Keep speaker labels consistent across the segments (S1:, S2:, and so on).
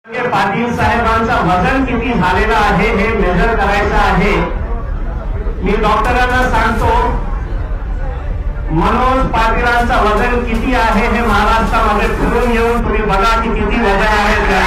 S1: पाटील साहेबांचं वजन किती झालेलं आहे हे मेजर करायचं आहे। मी डॉक्टरांना सांगतो मनोज पाटीलांचं वजन किती आहे हे महाराष्ट्रामध्ये फिरून येऊन तुम्ही बघा की किती वजन आहे।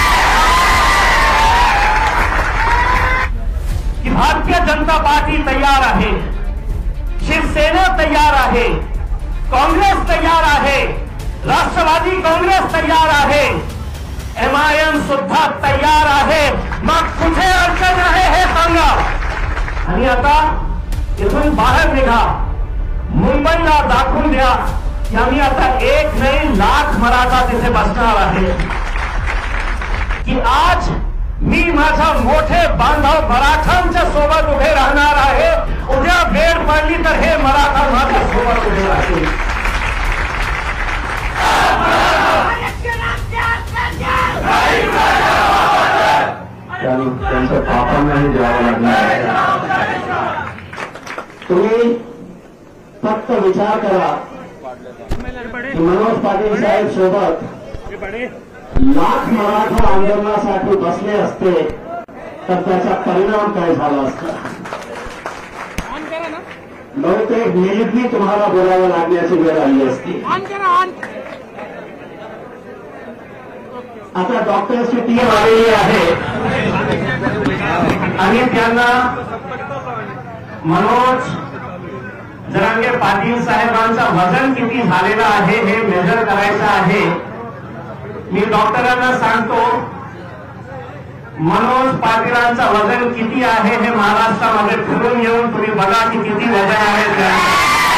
S1: की भारतीय जनता पार्टी तयार आहे, शिवसेना तयार आहे, काँग्रेस तयार आहे, राष्ट्रवादी काँग्रेस तयार आहे, MIM सुद्धा तयार आहे। मग कुठे अडचण आहे हे सांगा। आणि आता इथून बाहेर निघा, मुंबईला दाखवून द्या की आम्ही आता एक नाही लाख मराठा तिथे बसणार आहे। की आज मी माझा मोठे बांधव मराठांच्या सोबत उभे राहणार आहे। उद्या वेळ पडली तर हे मराठा माझ्या सोबत उभे राहतील।
S2: त्यांचं पापांनाही द्यावं लागणार आहे। तुम्ही फक्त विचार करा की मनोज पाटील साहेब सोबत लाख मराठा आंदोलनासाठी बसले असते तर त्याचा परिणाम काय झाला असता। बहुतेक मिनिटनी तुम्हाला बोलावं लागण्याची वेळ आली असती। आता डॉक्टर्सची टीम आलेली आहे
S1: आणि त्यांना मनोज जरांगे पाटील साहेबांचं वजन किती झालेलं आहे हे मेजर करायचं आहे। मी डॉक्टरांना सांगतो मनोज पाटीलांचं वजन किती आहे हे महाराष्ट्रामध्ये फिरून येऊन तुम्ही बघा की किती वजन आहे।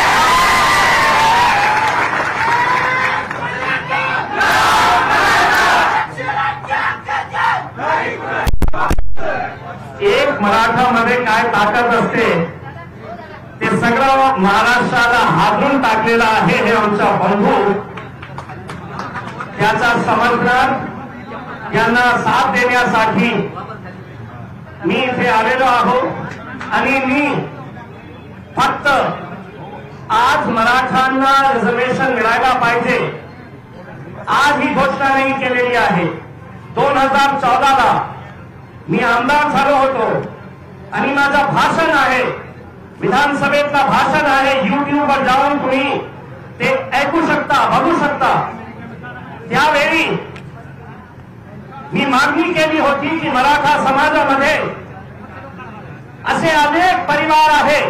S1: एक मराठामध्ये काय ताकद असते ते सगळं महाराष्ट्राला हादरून टाकलेलं आहे। हे आमचा बंधू त्याचा समर्थन यांना साथ देण्यासाठी मी इथे आलेलो आहो। आणि मी फक्त आज मराठांना रिझर्वेशन मिळायला पाहिजे आज ही घोषणा नाही केलेली आहे। 2014ला मी आमदार झालो होतो आणि माझं भाषण आहे, विधानसभेतलं भाषण आहे, युट्यूबवर जाऊन तुम्ही ते ऐकू शकता, बघू शकता। त्यावेळी मी मागणी केली होती की मराठा समाजामध्ये असे अनेक परिवार आहे,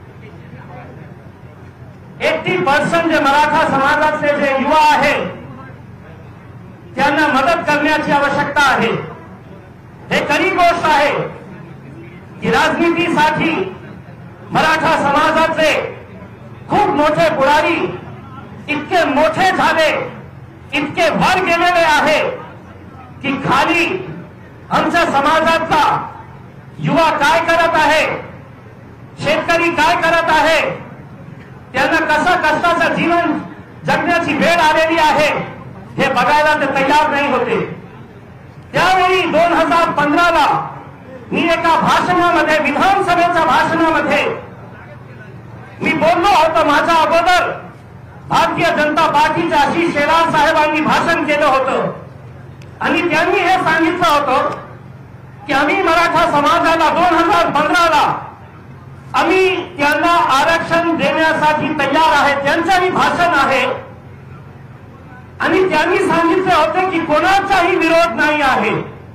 S1: 80% जे मराठा समाजातले जे युवा आहे त्यांना मदत करण्याची आवश्यकता आहे। हे खरी गोष्ट आहे की राजनीतीसाठी मराठा समाजातले खूप मोठे पुढारी इतके मोठे झाले, इतके वर गेलेले आहे की खाली आमच्या समाजातला युवा काय करत आहे, शेतकरी काय करत आहे, त्यांना कसं कष्टाचं जीवन जगण्याची वेळ आलेली आहे हे बघायला ते तयार नाही होते। त्यावेळी 2015ला मी एका भाषणामध्ये, विधानसभेच्या भाषणामध्ये मी बोललो होतो। माझ्या अगोदर भारतीय जनता पार्टीच्या आशिष शेलार साहेबांनी भाषण केलं होतं आणि त्यांनी हे सांगितलं होतं की आम्ही मराठा समाजाला 2015ला आम्ही त्यांना आरक्षण देण्यासाठी तयार आहे। त्यांचंही भाषण आहे आणि त्यांनी सांगितले होते की कोणाचाही विरोध नाही आहे,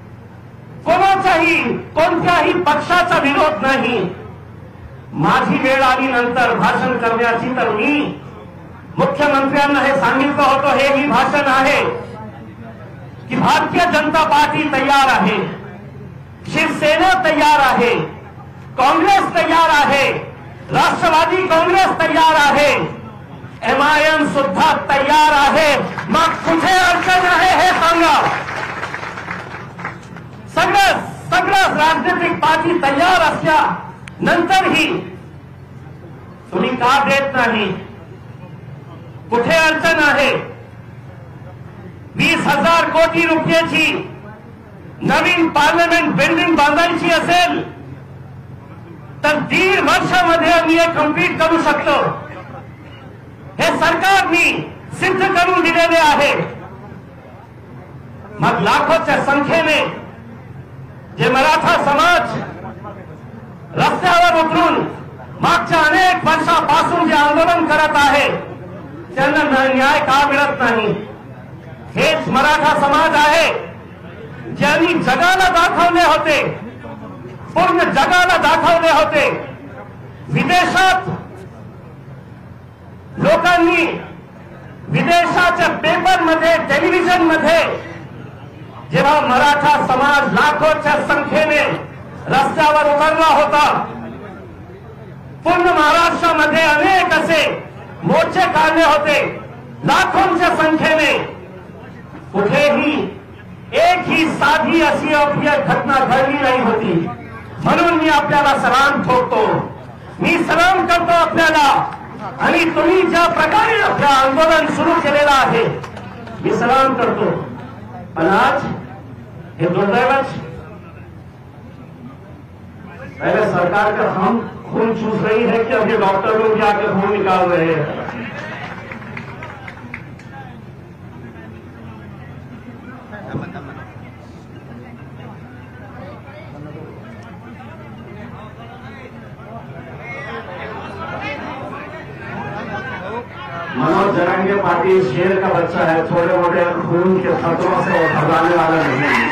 S1: कोणत्याही पक्षाचा विरोध नाही। माझी वेळ आली नंतर भाषण करण्याची तर मी मुख्यमंत्र्यांना हे सांगितलं होतं, हे मी भाषण आहे की भारतीय जनता पार्टी तयार आहे, शिवसेना तयार आहे, काँग्रेस तयार आहे, राष्ट्रवादी काँग्रेस तयार आहे, MIM सुद्धा तयार आहे। मग कुठे अडचण आहे हे सांगा। सगळं राजनीतिक पार्टी तयार असल्या नंतरही तुम्ही का देत नाही? कुठे अडचण आहे? 20,000 कोटी रुपयाची नवीन पार्लमेंट बिल्डिंग बांधायची असेल तर 1.5 वर्षामध्ये आम्ही हे कंप्लीट करू शकतो। हे सरकारने सिद्ध करून दिलेले आहे। मग लाखोच्या संख्येने जे मराठा समाज रस्त्यावर उतरून मागच्या अनेक वर्षापासून जे आंदोलन करत आहे त्यांना न्याय का मिळत नाही? हेच मराठा समाज आहे ज्यांनी जगाला दाखवले होते, पूर्ण जगाला दाखवले होते, विदेशात लोकांनी विदेशाच्या पेपरमध्ये, टेलिव्हिजनमध्ये जेव्हा मराठा समाज लाखोच्या संख्येने रस्त्यावर उतरला होता, पूर्ण महाराष्ट्रामध्ये अनेक असे मोर्चे काढले होते लाखोंच्या संख्येने, कुठेही एक ही साधी अशी अप्रिय घटना घडली नाही होती. म्हणून मी आपल्याला सलाम ठोकतो, मी सलाम करतो आपल्याला. आणि तुम्ही ज्या प्रकारे आपलं आंदोलन सुरू केलेलं आहे मी सलाम करतो. पण आज हे दुर्दैवच, पहले सरकार का हम खून चूस रही है कि अभी डॉक्टर लोग जाकर खून निकाल रहे हैं. मनोज जरांगे पार्टी शेर का बच्चा है, छोटे मोटे खून के खतरों से भगाने वाला नहीं.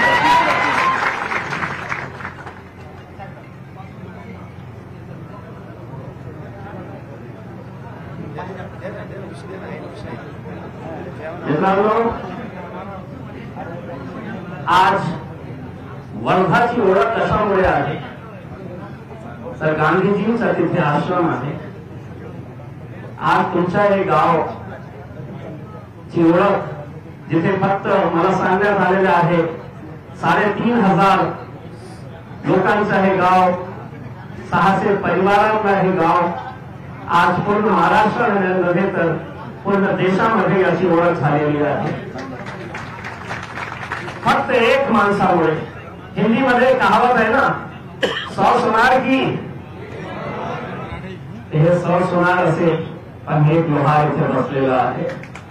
S1: मित्रांनो, आज वर्धाची ओळख कशामुळे आहे तर गांधीजींचा तिथे आश्रम आहे. आज तुमच्या हे गाव ची ओळख जिथे फक्त मला सांगण्यात आलेलं आहे 3,500 लोकांचं हे गाव, 600 परिवारांना हे गाव आज पूर्ण महाराष्ट्रामध्ये तर पूर्ण देशामध्ये याची ओळख झालेली आहे. फक्त एक माणसामुळे. हिंदीमध्ये कहावत आहे ना, 100 सोनार की, हे 100 सोनार असे पण एक लोहार इथे बसलेला आहे.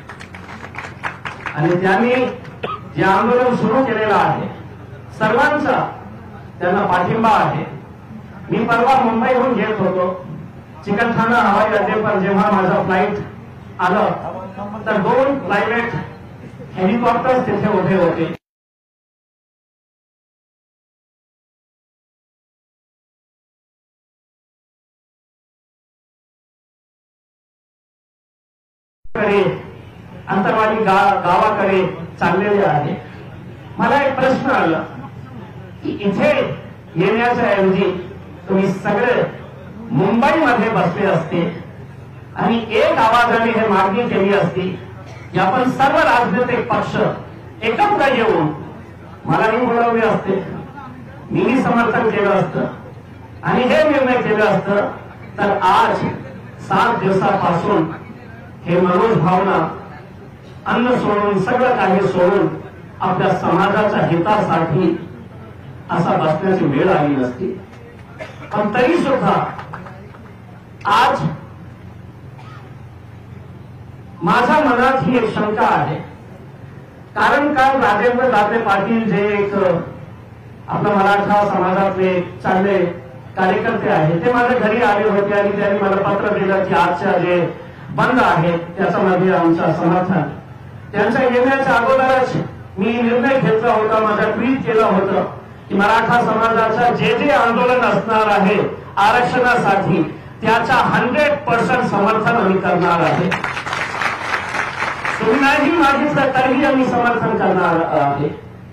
S1: आणि त्यांनी जे आंदोलन सुरू केलेलं आहे सर्वांचा त्यांना पाठिंबा आहे. मी परवा मुंबईहून येत होतो, चिकलठाणा हवाई अड्डे पर जेव्हा माझा फ्लाईट आलं तर 2 प्रायव्हेट हेलिकॉप्टर्स तिथे उभे होते. अंतरवाली गावाकडे चाललेले आहे. मला एक प्रश्न आला की इथे येण्याच्या ऐवजी तुम्ही सगळे मुंबईमध्ये बसले असते आणि एक आवाजाने हे मागणी केली असती की आपण सर्व राजनैतिक पक्ष एकत्र येऊन मलाही बोलवले असते, मीही समर्थन केलं असतं आणि हे निर्णय केलं असतं तर आज 7 दिवसापासून हे मनोज भावना अन्न सोडून सगळं काही सोडून आपल्या समाजाच्या हितासाठी असा बसण्याची वेळ आली नसती. पण तरी सुद्धा आज माझ्या मनात ही एक शंका आहे. कारण काल राजेंद्र दाते पाटील जे एक आपल्या मराठा समाजातले चांगले कार्यकर्ते आहेत ते माझ्या घरी आले होते आणि त्यांनी मला पत्र दिलं की आजच्या जे बंद आहे त्याच्यामध्ये आमचं समर्थन. त्यांच्या येण्याच्या अगोदरच मी निर्णय घेतला होता, माझा ट्विट केलं होतं की मराठा समाजाचं जे जे आंदोलन असणार आहे आरक्षणासाठी त्याचा 100% समर्थन आम्ही करणार आहे. तुम्ही नाही मागितलं तरीही आम्ही समर्थन करणार आहे.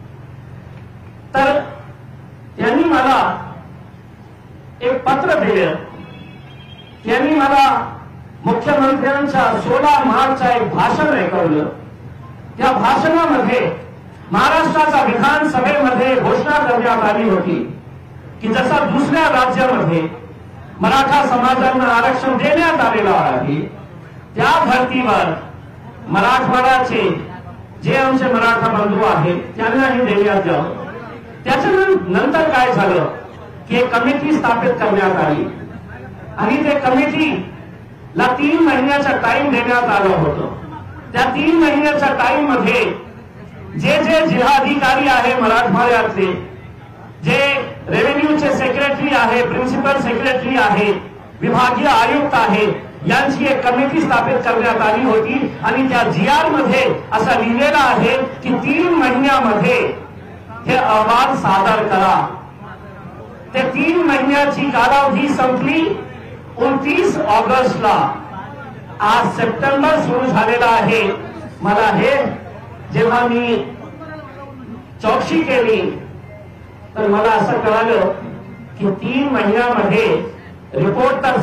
S1: तर त्यांनी मला एक पत्र दिलं. त्यांनी मला मुख्यमंत्र्यांच्या 16 मार्चचा एक भाषण ऐकवलं. त्या भाषणामध्ये महाराष्ट्राच्या विधानसभेमध्ये घोषणा करण्यात आली होती की जसा दुसऱ्या राज्यामध्ये मराठा समाजांना आरक्षण देण्यात आलेलं आहे त्या धर्तीवर मराठवाड्याचे जे आमचे मराठा बंधू आहेत त्यांनाही देण्यात यावं. त्याच्यानंतर काय झालं की एक कमिटी स्थापित करण्यात आली आणि ते कमिटीला 3 महिन्याचा टाइम देण्यात आलं होतं. त्या 3 महिन्याच्या टाइम मध्ये जे जे जिल्हाधिकारी आहे मराठवाड्यातले, जे रेव्हेन्यूचे सेक्रेटरी आहे, प्रिन्सिपल सेक्रेटरी आहे, विभागीय आयुक्त आहे, यांची एक कमिटी स्थापित करण्यात आली होती आणि त्या GR मध्ये असं लिहिलेलं आहे की 3 महिन्यामध्ये हे अहवाल सादर करा. ते 3 महिन्याची कालावधी संपली 29 ऑगस्टला. आज सप्टेंबर सुरू झालेला आहे. मला हे जेव्हा मी चौकशी केली तर मला असं कळालं की 3 महिन्यामध्ये रिपोर्ट तर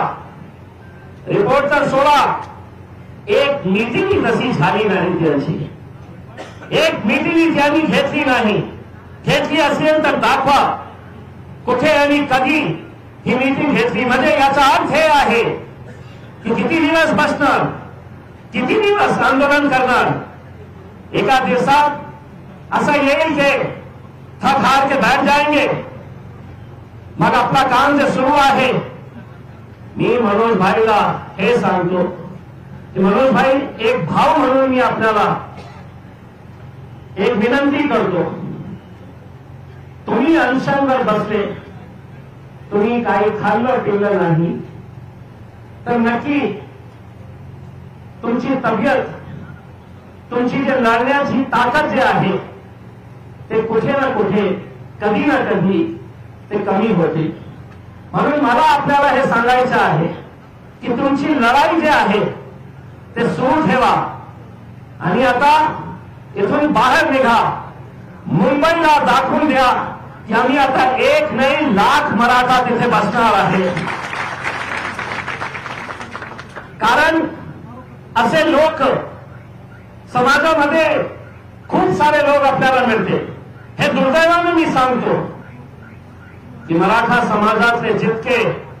S1: सोडा, एक मीटिंग तशी झाली नाही त्यांची. एक मीटिंग त्यांनी घेतली नाही. घेतली असेल तर दाखवा कुठे आणि कधी ही मीटिंग घेतली. म्हणजे याचा अर्थ हे आहे की किती दिवस बसणार, किती दिवस आंदोलन करणार. एका दिवसात असं येईल की थक हार के बैठ जाएंगे. मग आपला काम जे सुरू आहे, मी मनोज भाईला हे सांगतो की मनोज भाई, एक भाव म्हणून मी आपल्याला एक विनंती करतो. तुम्ही अनशनवर बसले, तुम्ही काही खाल्लं पिल्लं नाही तर नक्की तुमची तब्येत, तुमची जे लढण्याची ताकद जे आहे ते कुठे ना कुठे, कधी ना कधी ते कमी होते. म्हणून मला आपल्याला हे सांगायचं आहे की तुमची लढाई जे आहे ते सुरू ठेवा आणि आता इथून बाहेर निघा. मुंबईला दाखवून द्या की आम्ही आता 1 नाही लाख मराठा तिथे बसणार आहे. कारण असे लोक समाजामध्ये खूप सारे लोक आपल्याला मिळते. हे दुर्दैवानं मी सांगतो की मराठा समाजातले जितके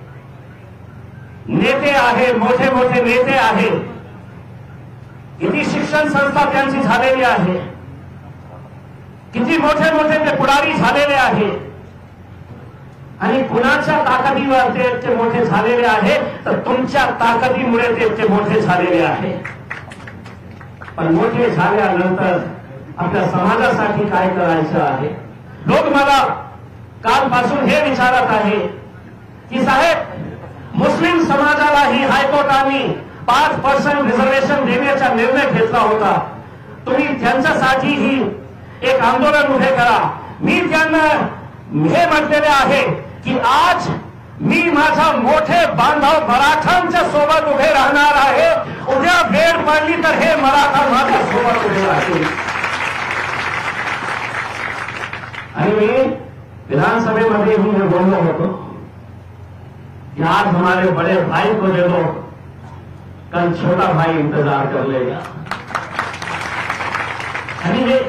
S1: नेते आहे, मोठे मोठे नेते आहे, किती शिक्षण संस्था त्यांची झालेली आहे, किती मोठे मोठे ते पुढारी झालेले आहे आणि कुणाच्या ताकदीवर ते इतके मोठे झालेले आहे तर तुमच्या ताकदीमुळे ते इतके मोठे झालेले आहे. पण मोठे झाल्यानंतर आपल्या समाजासाठी काय करायचं आहे. लोक मला कालपासून हे विचारत आहे की साहेब, मुस्लिम समाजालाही हायकोर्टाने 5% रिझर्वेशन देण्याचा निर्णय घेतला होता. तुम्ही त्यांच्यासाठीही एक आंदोलन उभे करा. मी त्यांना हे म्हटलेले आहे की आज मी माझा मोठे बांधव मराठांच्या सोबत उभे राहणार आहे. उद्या वेळ पडली तर हे मराठा माझ्या सोबत उभे राहतील. आणि मी विधानसभेमध्ये भी मैं बोल रहा होतो कि आज हमारे बड़े भाई को दे दो, कल छोटा भाई इंतजार कर लेगा. आणि हे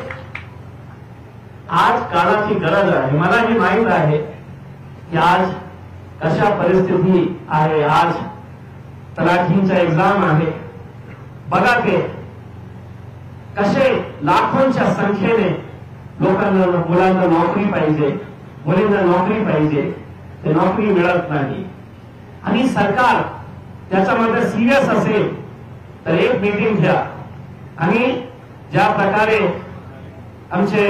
S1: आज काळाची गरज आहे. मलाही माहित आहे की आज कशा परिस्थिती आहे. आज तलाठींचा एक्झाम आहे. बघा ते कसे लाखोंच्या संख्येने लोकांना, मुलांना नोकरी पाहिजे, मुलींना नोकरी पाहिजे, ते नोकरी मिळत नाही. आणि सरकार त्याच्यामध्ये सिरियस असेल तर एक मीटिंग घ्या आणि ज्या प्रकारे आमचे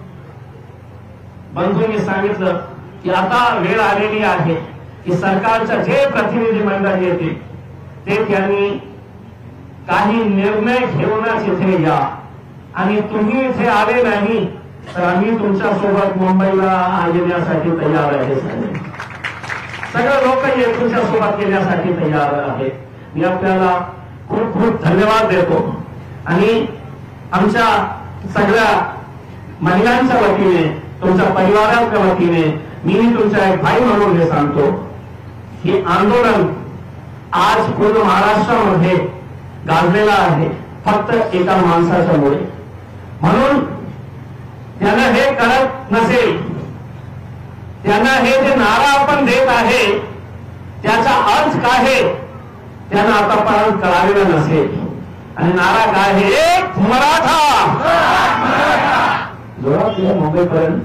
S1: बंधूंनी सांगितलं की आता वेळ आलेली आहे की सरकारच्या जे प्रतिनिधी मंडळ येते ते त्यांनी काही निर्णय घेऊनच इथे या. आणि तुम्ही इथे आले नाही तर आम्ही तुमच्यासोबत मुंबईला येण्यासाठी तयार आहे. सगळे लोक तुमच्यासोबत येण्यासाठी तयार आहेत. मी आपल्याला खूप खूप धन्यवाद देतो आणि आमच्या सगळ्या महिलांच्या वतीने, तुमच्या परिवाराच्या वतीने मी तुमचा एक भाई म्हणून हे सांगतो की आंदोलन आज पूर्ण महाराष्ट्रामध्ये गाजलेला आहे फक्त एका माणसाच्यामुळे. म्हणून त्यांना हे कळत नसेल, त्यांना हे जे नारा आपण देत आहे त्याचा अर्थ काय आहे त्यांना आतापर्यंत कळालेला नसेल. आणि नारा काय आहे? एक मराठा. जोरात मुंबईपर्यंत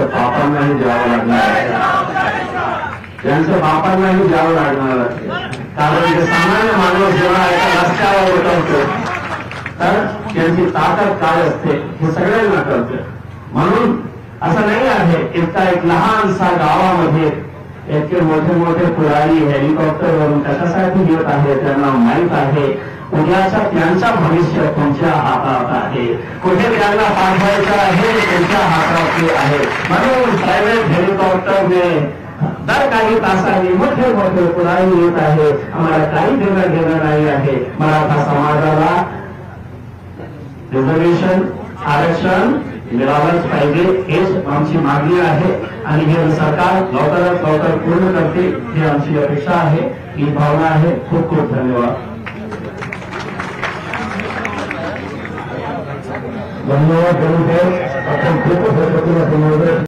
S2: बापांनाही द्यावं लागणार आहे. त्यांच्या बापांनाही द्यावं लागणार आहे. कारण जे सामान्य माणूस जेव्हा एका रस्त्यावर उतरतो तर त्यांची ताकद काय असते हे सगळ्यांना कळतं. म्हणून असं नाही आहे इतका एक लहानसा गावामध्ये इतके मोठे मोठे पुढारी हेलिकॉप्टरवरून कशासाठी येत आहे त्यांना माहीत आहे उद्याचा त्यांचा भविष्य तुमच्या हातात आहे. कुठे त्यांना पाठवायचं आहे तुमच्या हातात आहे. म्हणून प्रायव्हेट हेलिकॉप्टरने दर काही तासांनी मोठे मोठे पुढारी येत आहे. आम्हाला काही देणं घेणं नाही आहे. मराठा समाजाला रिझर्वेशन आरक्षण मिळालंच पाहिजे हेच आमची मागणी आहे आणि हे सरकार लवकरात लवकर पूर्ण करते ही आमची अपेक्षा आहे, ही भावना आहे. खूप खूप धन्यवाद.
S3: धन्यवाद. आपण खूपच